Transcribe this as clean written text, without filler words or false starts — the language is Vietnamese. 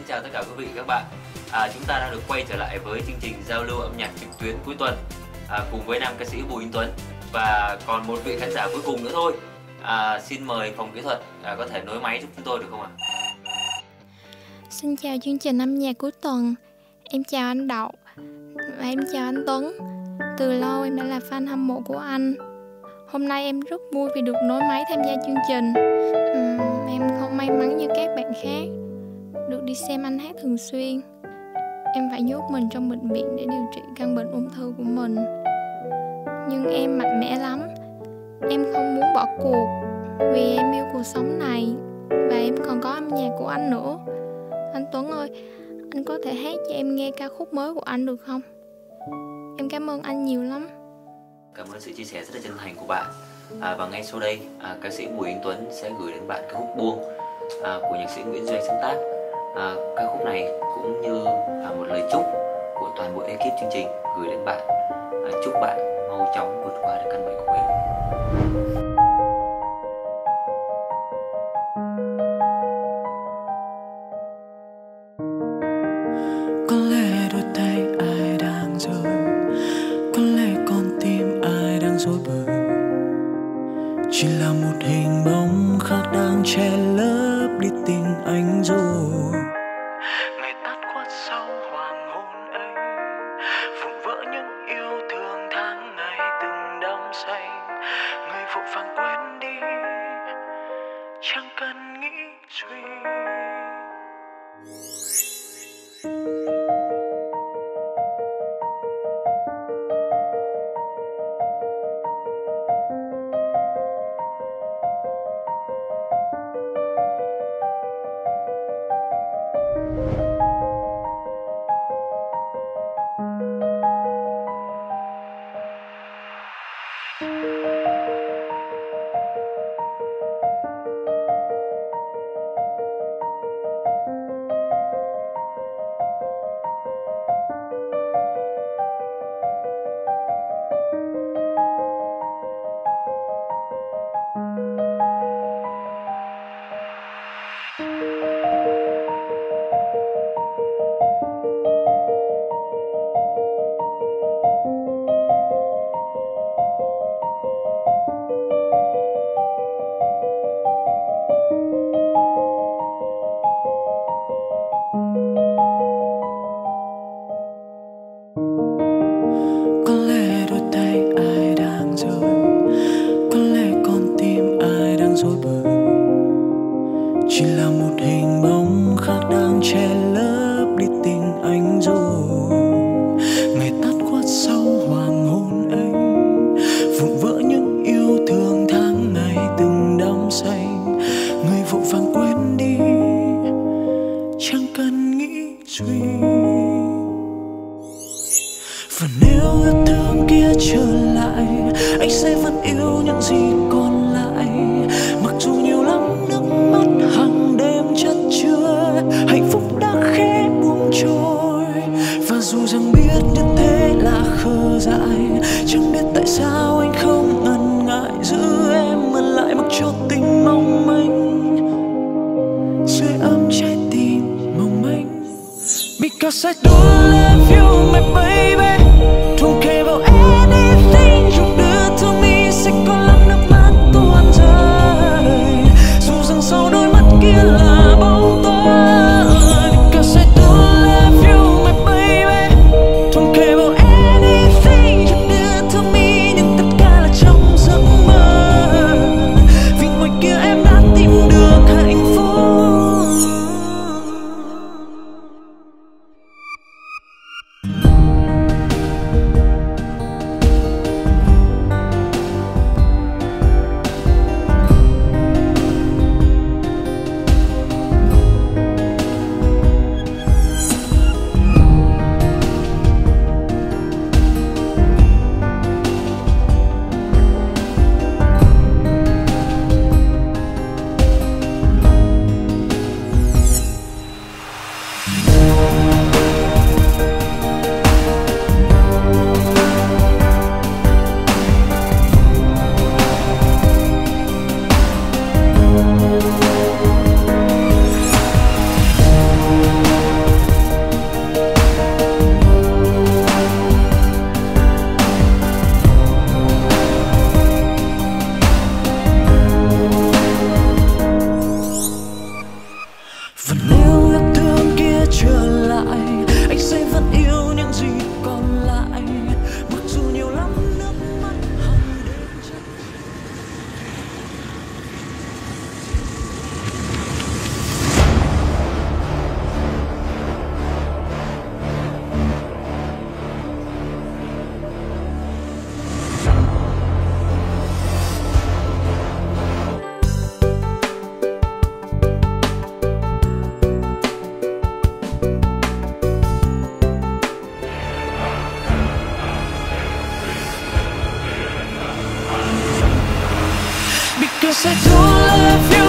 chào tất cả quý vị các bạn. Chúng ta đang được quay trở lại với chương trình giao lưu âm nhạc trực tuyến cuối tuần cùng với nam ca sĩ Bùi Anh Tuấn và còn một vị khán giả cuối cùng nữa thôi. Xin mời phòng kỹ thuật có thể nối máy giúp chúng tôi được không ạ? Xin chào chương trình âm nhạc cuối tuần. Em chào anh Đậu và em chào anh Tuấn. Từ lâu em đã là fan hâm mộ của anh. Hôm nay em rất vui vì được nối máy tham gia chương trình. Em không may mắn như các bạn khác được đi xem anh hát thường xuyên. Em phải nhốt mình trong bệnh viện để điều trị căn bệnh ung thư của mình. Nhưng em mạnh mẽ lắm. Em không muốn bỏ cuộc vì em yêu cuộc sống này và em còn có âm nhạc của anh nữa. Anh Tuấn ơi, anh có thể hát cho em nghe ca khúc mới của anh được không? Em cảm ơn anh nhiều lắm. Cảm ơn sự chia sẻ rất là chân thành của bạn. Và ngay sau đây, ca sĩ Bùi Anh Tuấn sẽ gửi đến bạn ca khúc Buông của nhạc sĩ Nguyễn Doanh sáng tác. Ca khúc này cũng như một lời chúc của toàn bộ ekip chương trình gửi đến bạn. Chúc bạn mau chóng vượt qua được căn bệnh của mình. Có lẽ đôi tay ai đang rơi, có lẽ con tim ai đang rối bời, chỉ là một hình bóng khác đang che lấp đi tình anh rồi. Ngày tắt khuất sau hoàng hôn ấy, vụn vỡ những yêu thương tháng ngày từng đắm say. Người vội vàng quên đi, chẳng cần nghĩ suy. Chỉ là một hình bóng khác đang che lấp đi tình anh rồi. Ngày tắt khuất sau hoàng hôn ấy, vụn vỡ những yêu thương tháng ngày từng đắm say. Người vội vàng quên đi, chẳng cần nghĩ suy. Và nếu yêu thương kia trở lại, anh sẽ vẫn yêu những gì còn lại. Mặc dù nhiều lắm nước mắt hàng đêm chất chứa, hạnh phúc đã khẽ buông trôi. Và dù rằng biết như thế là khờ dại, chẳng biết tại sao anh không ngần ngại giữ em ở lại, mặc cho tình mong manh sưởi ấm trái tim mong manh. Because I don't love you my baby, don't care about anything you do to me. Sẽ có lắm nước mắt tuôn rơi, dù rằng sau đôi mắt kia là bóng tối. Because I don't love you my baby, don't care about anything you do to me. Nhưng tất cả là trong giấc mơ, vì ngoài kia em đã tìm được hạnh phúc. Cause I don't love you